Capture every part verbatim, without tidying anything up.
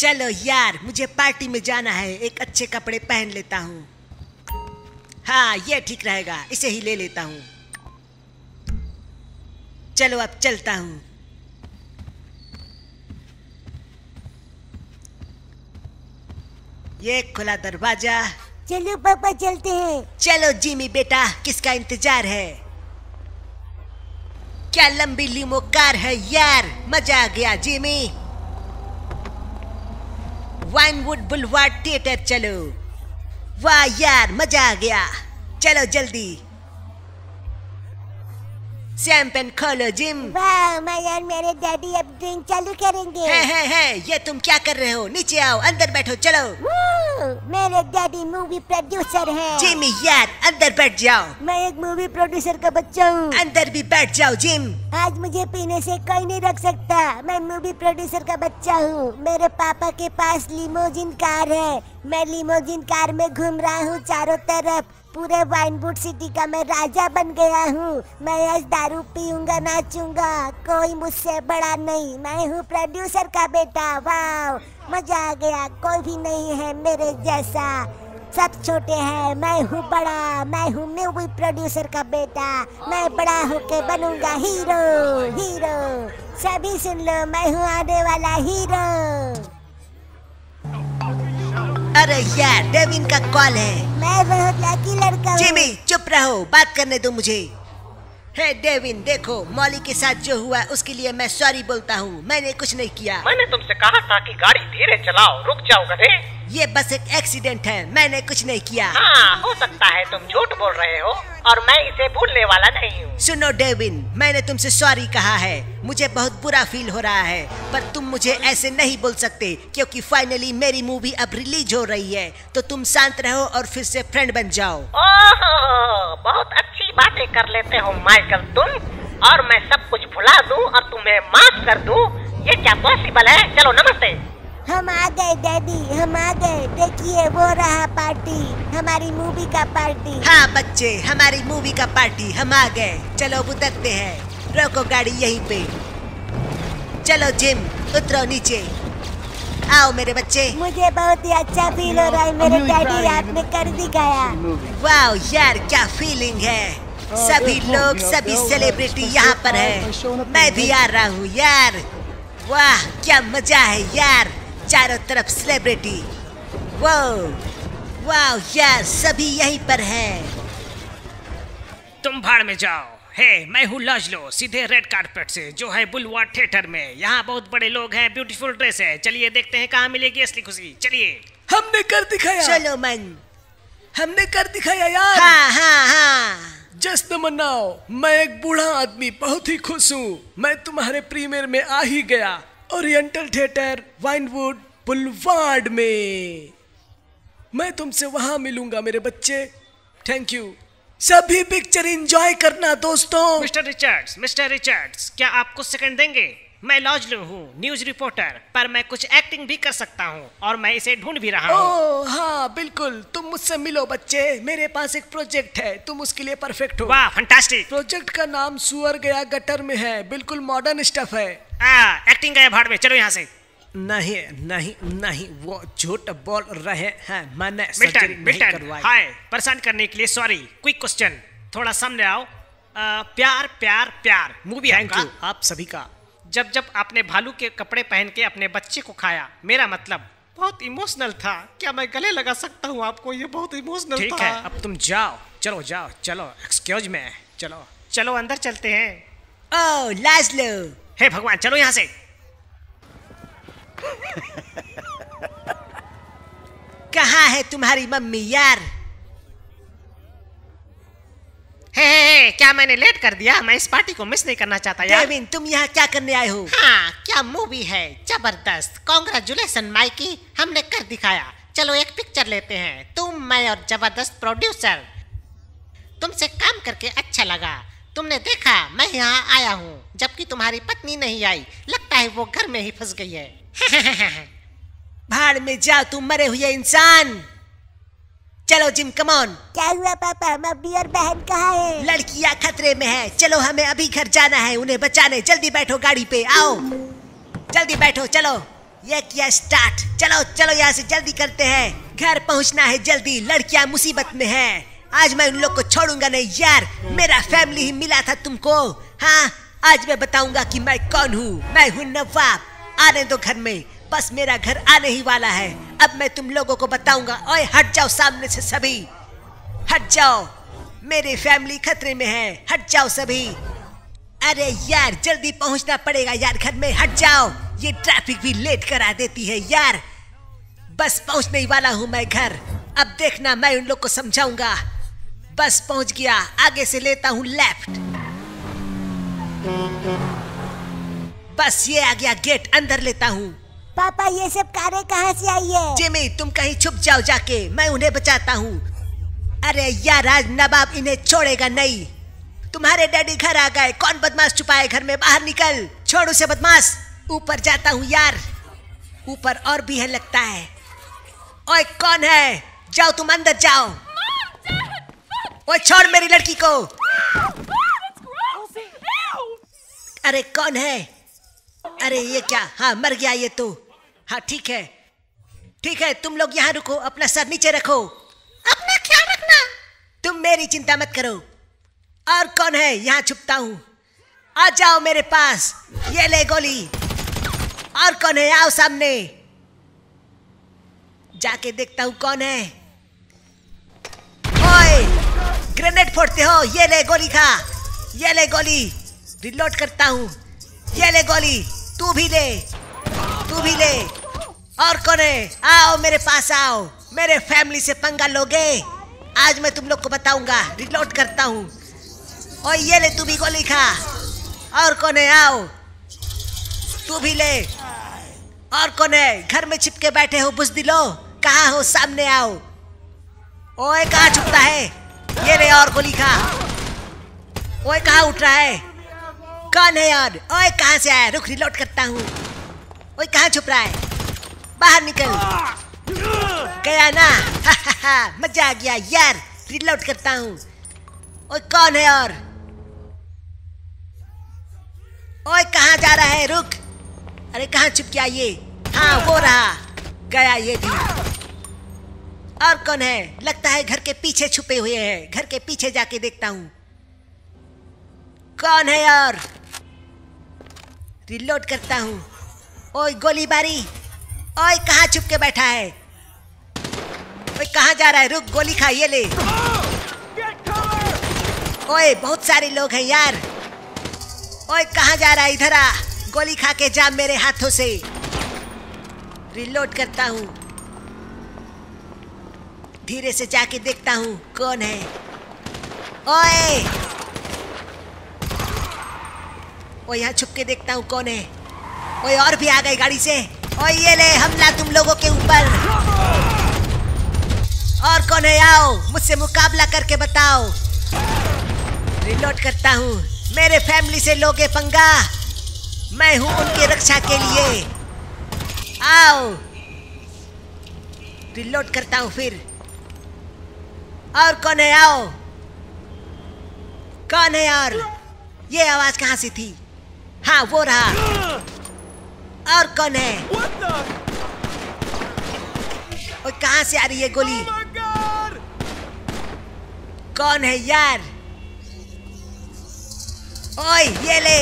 चलो यार, मुझे पार्टी में जाना है, एक अच्छे कपड़े पहन लेता हूँ। हाँ ये ठीक रहेगा, इसे ही ले लेता हूँ। चलो अब चलता हूँ। ये खुला दरवाजा। चलो पापा चलते हैं। चलो जिमी बेटा, किसका इंतजार है? क्या लंबी लीमो कार है यार, मजा आ गया जिमी। वाइनवुड बुलवार्ड थिएटर चलो। वाह यार मजा आ गया, चलो जल्दी। शैंपेन खोलो जिम। वाह मैं मेरे डैडी अब ड्रिंक चालू करेंगे। है है है, ये तुम क्या कर रहे हो? नीचे आओ, अंदर बैठो चलो। मेरे डैडी मूवी प्रोड्यूसर हैं। जिमी यार अंदर बैठ जाओ। मैं एक मूवी प्रोड्यूसर का बच्चा हूँ। अंदर भी बैठ जाओ जिम। आज मुझे पीने से कोई नहीं रख सकता, मैं मूवी प्रोड्यूसर का बच्चा हूँ। मेरे पापा के पास लिमोजिन कार है, मैं लिमोजिन कार में घूम रहा हूँ चारों तरफ। पूरे वाइनवुड सिटी का मैं राजा बन गया हूँ। मैं आज दारू पीऊंगा, नाचूंगा, कोई मुझसे बड़ा नहीं। मैं हूँ प्रोड्यूसर का बेटा। वाह मजा आ गया, कोई भी नहीं है मेरे जैसा, सब छोटे हैं, मैं हूँ बड़ा। मैं हूँ मूवी प्रोड्यूसर का बेटा, मैं बड़ा होके बनूंगा हीरो। हीरो सभी सुन लो, मैं हूँ आने वाला हीरो। अरे यार डेविन का कॉल है। मैं बहुत लकी लड़का हूँ। जिमी चुप रहो, बात करने दो मुझे। हे डेविन देखो, मॉली के साथ जो हुआ उसके लिए मैं सॉरी बोलता हूँ, मैंने कुछ नहीं किया। मैंने तुमसे कहा था कि गाड़ी धीरे चलाओ, रुक जाओ गधे। ये बस एक एक्सीडेंट है, मैंने कुछ नहीं किया। हाँ हो सकता है तुम झूठ बोल रहे हो और मैं इसे भूलने वाला नहीं हूँ। सुनो डेविन, मैंने तुमसे सॉरी कहा है, मुझे बहुत बुरा फील हो रहा है, पर तुम मुझे ऐसे नहीं बोल सकते क्योंकि फाइनली मेरी मूवी अब रिलीज हो रही है। तो तुम शांत रहो और फिर से फ्रेंड बन जाओ। ओह बहुत अच्छी बातें कर लेते हो माइकल तुम, और मैं सब कुछ भुला दूं और तुम्हें माफ कर दूं, ये क्या पॉसिबल है? चलो नमस्ते। हम आ गए डैडी, हम आ गए। देखिए वो रहा पार्टी, हमारी मूवी का पार्टी। हाँ बच्चे, हमारी मूवी का पार्टी, हम आ गए। चलो अब उतरते हैं, रोको गाड़ी यहीं पे। चलो जिम उतरो नीचे, आओ मेरे बच्चे। मुझे बहुत ही अच्छा फील हो रहा है मेरे डैडी, आपने कर दिखाया। वाह यार क्या फीलिंग है, सभी लोग सभी सेलिब्रिटी यहाँ पर है, मैं भी आ रहा हूँ यार। वाह क्या मजा है यार, चारों तरफ सेलिब्रिटी। वाह वाह यार सभी यहीं पर हैं। तुम भाड़ में जाओ। हे मैं हूँ लाजलो, सीधे रेड कार्पेट से जो है बुलवार्ड थिएटर में। यहाँ बहुत बड़े लोग हैं, ब्यूटीफुल ड्रेस है। चलिए देखते हैं कहाँ मिलेगी असली खुशी, चलिए। हमने कर दिखाया। चलो मन, हमने कर दिखाया यार। हाँ हाँ हाँ। जश्न मनाओ, मैं एक बूढ़ा आदमी बहुत ही खुश हूँ। मैं तुम्हारे प्रीमियर में आ ही गया, ओरिएंटल थिएटर वाइनवुड बुलवार्ड में। मैं तुमसे वहां मिलूंगा मेरे बच्चे। Thank you. सभी पिक्चर एंजॉय करना दोस्तों। मिस्टर रिचर्ड्स, मिस्टर रिचर्ड्स, क्या आप कुछ सेकंड देंगे? मैं लाजलो हूँ, न्यूज रिपोर्टर, पर मैं कुछ एक्टिंग भी कर सकता हूँ और मैं इसे ढूंढ भी रहा हूँ। ओह हाँ बिल्कुल, तुम मुझसे मिलो बच्चे, मेरे पास एक प्रोजेक्ट है, तुम उसके लिए परफेक्ट हो। वाह फंटास्टिक। प्रोजेक्ट का नाम सुअर गया गटर में है, बिल्कुल मॉडर्न स्टफ है। आ, एक्टिंग गया भाड़ में, चलो यहाँ से। नहीं नहीं नहीं, वो झूठ बोल रहे हैं, मैंने सर्जरी मिल्टन, नहीं मिल्टन, करवाई। हाय, परेशान करने के लिए सॉरी। क्विक क्वेश्चन, थोड़ा सामने आओ। आ, प्यार प्यार प्यार मूवी थैंक यू आप सभी का। जब जब आपने भालू के कपड़े पहन के अपने बच्चे को खाया, मेरा मतलब बहुत इमोशनल था। क्या मैं गले लगा सकता हूँ आपको? ये बहुत इमोशनल था। ठीक है अब तुम जाओ, चलो जाओ चलो, एक्सक्यूज मी, चलो चलो अंदर चलते हैं। ओह लाजलो, हे भगवान, चलो यहाँ से। कहाँ है तुम्हारी मम्मी यार? हे, हे, हे, क्या मैंने लेट कर दिया? मैं इस पार्टी को मिस नहीं करना चाहता यार। डेविन तुम यहाँ क्या करने आए हो? हाँ क्या मूवी है, जबरदस्त, कॉन्ग्रेचुलेसन माइकी, हमने कर दिखाया। चलो एक पिक्चर लेते हैं, तुम मैं और जबरदस्त प्रोड्यूसर। तुमसे काम करके अच्छा लगा। तुमने देखा मैं यहाँ आया हूँ जबकि तुम्हारी पत्नी नहीं आई, लगता है वो घर में ही फंस गई है। भाड़ में जाओ तुम मरे हुए इंसान। चलो जिम कम ऑन। क्या हुआ पापा, मम्मी और बहन कहाँ है? लड़कियाँ खतरे में है, चलो हमें अभी घर जाना है उन्हें बचाने। जल्दी बैठो गाड़ी पे, आओ जल्दी बैठो, चलो ये किया स्टार्ट। चलो चलो यहाँ से जल्दी करते हैं, घर पहुँचना है जल्दी, लड़कियाँ मुसीबत में हैं। आज मैं उन लोग को छोड़ूंगा नहीं यार, मेरा फैमिली ही मिला था तुमको। हाँ, आज मैं बताऊंगा कि मैं कौन हूँ। मैं हूँ नवाब। आने दो घर में, बस मेरा घर आने ही वाला है। अब मैं तुम लोगों को बताऊंगा। ओए हट जाओ सामने से सभी, हट जाओ, मेरी फैमिली खतरे में है, हट जाओ सभी। अरे यार जल्दी पहुंचना पड़ेगा यार घर में, हट जाओ, ये ट्रैफिक भी लेट करा देती है यार। बस पहुंचने ही वाला हूं मैं घर, अब देखना मैं उन लोग को समझाऊंगा। बस पहुंच गया, आगे से लेता हूं लेफ्ट। बस ये आ गया गेट, अंदर लेता हूं। पापा ये सब कारें कहाँ से आई है? जिमी तुम कहीं छुप जाओ जाके, मैं उन्हें बचाता हूँ। अरे यार आज नवाब इन्हें छोड़ेगा नहीं। तुम्हारे डैडी घर आ गए, कौन बदमाश छुपाए घर में, बाहर निकल, छोड़ उसे बदमाश। ऊपर जाता हूँ यार, ऊपर और भी है लगता है। ओए कौन है, जाओ तुम अंदर जाओ। ओए छोड़ मेरी लड़की को। अरे कौन है, अरे ये क्या, हाँ मर गया ये तो। हाँ ठीक है ठीक है, तुम लोग यहाँ रुको, अपना सर नीचे रखो, अपना ख्याल रखना, तुम मेरी चिंता मत करो। और कौन है, यहाँ छुपता हूँ, आ जाओ मेरे पास, ये ले गोली। और कौन है, आओ सामने, जाके देखता हूँ कौन है। ओए ग्रेनेड फोड़ते हो, ये ले गोली खा, ये ले गोली, रिलोड करता हूँ, ये ले गोली, तू भी ले, तू भी ले। और कौन है, आओ मेरे पास आओ, मेरे फैमिली से पंगा लोगे, आज मैं तुम लोग को बताऊंगा। रिलोड करता हूँ, और ये ले तू भी गोली खा। और कौन है, आओ तू भी ले। और कौन है, घर में छिपके बैठे हो बुज़दिलो, कहाँ हो, सामने आओ। ओए कहाँ छुपता है, ये ले और गोली खा। ओए कहाँ उठ रहा है, कौन है यार, ओए कहाँ से आया, रुक रिलोड करता हूँ। ओए कहाँ छुप रहा है, बाहर निकल, गया ना, हा हा हा, मजा आ गया यार, रिलोड करता हूँ। ओए कौन है, और ओए कहाँ जा रहा है, रुक, अरे कहाँ छुप गया ये, हाँ वो रहा, गया ये भी। और कौन है, लगता है घर के पीछे छुपे हुए हैं, घर के पीछे जाके देखता हूँ कौन है, और रिलोड करता हूँ। ओए गोलीबारी, ओए कहाँ छुप के बैठा है, ओए कहाँ जा रहा है, रुक गोली खा, ये ले। ओए बहुत सारे लोग हैं यार, ओए कहाँ जा रहा है, इधर आ, गोली खा के जा मेरे हाथों से। रिलोड करता हूँ, धीरे से जाके देखता हूँ कौन है। ओए ओए यहाँ छुप के देखता हूँ कौन है। ओए और भी आ गए गाड़ी से, ओए ये ले हमला तुम लोगों के ऊपर। और कौन है, आओ मुझसे मुकाबला करके बताओ। रिलोड करता हूँ, मेरे फैमिली से लोगे पंगा, मैं हूँ उनकी रक्षा के लिए, आओ। रिलोड करता हूँ फिर। और कौन है, आओ, कौन है, और ये आवाज कहाँ से थी, हाँ वो रहा। और कौन है, और कहाँ से आ रही है गोली, कौन है यार, ओए ये ले,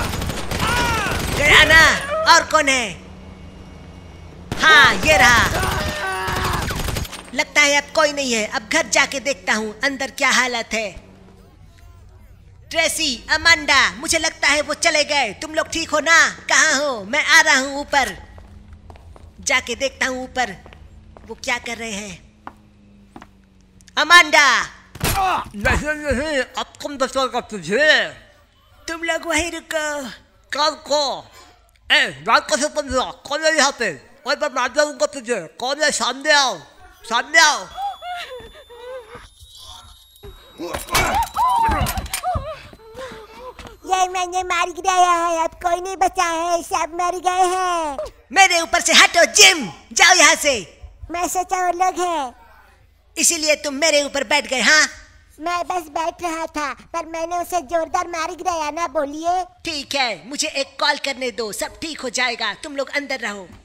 गया ना। और कौन है, हाँ ये रहा। लगता है अब कोई नहीं है, अब घर जाके देखता हूँ अंदर क्या हालत है। ट्रेसी, अमांडा, मुझे लगता है वो चले गए, तुम लोग ठीक हो ना, कहाँ हो, मैं आ रहा हूँ ऊपर, जाके देखता हूँ ऊपर वो क्या कर रहे हैं। अमांडा, नहीं नहीं, अब कौन बचाएगा तुझे, तुम लोग वहीं रुको। कौन को, ए रात को से पंद्रह, कौन है यहाँ पे, और मैं मार दूंगा तुझे, कौन है, सामने आओ, सामने आओ। ये मैंने मार गिराया है, अब कोई नहीं बचा है, सब मर गए हैं। मेरे ऊपर से हटो जिम, जाओ यहाँ से। मैं सोचा वो लोग हैं, इसीलिए तुम मेरे ऊपर बैठ गए, हाँ। मैं बस बैठ रहा था, पर मैंने उसे जोरदार मार गिराया ना, बोलिए। ठीक है, मुझे एक कॉल करने दो, सब ठीक हो जाएगा, तुम लोग अंदर रहो।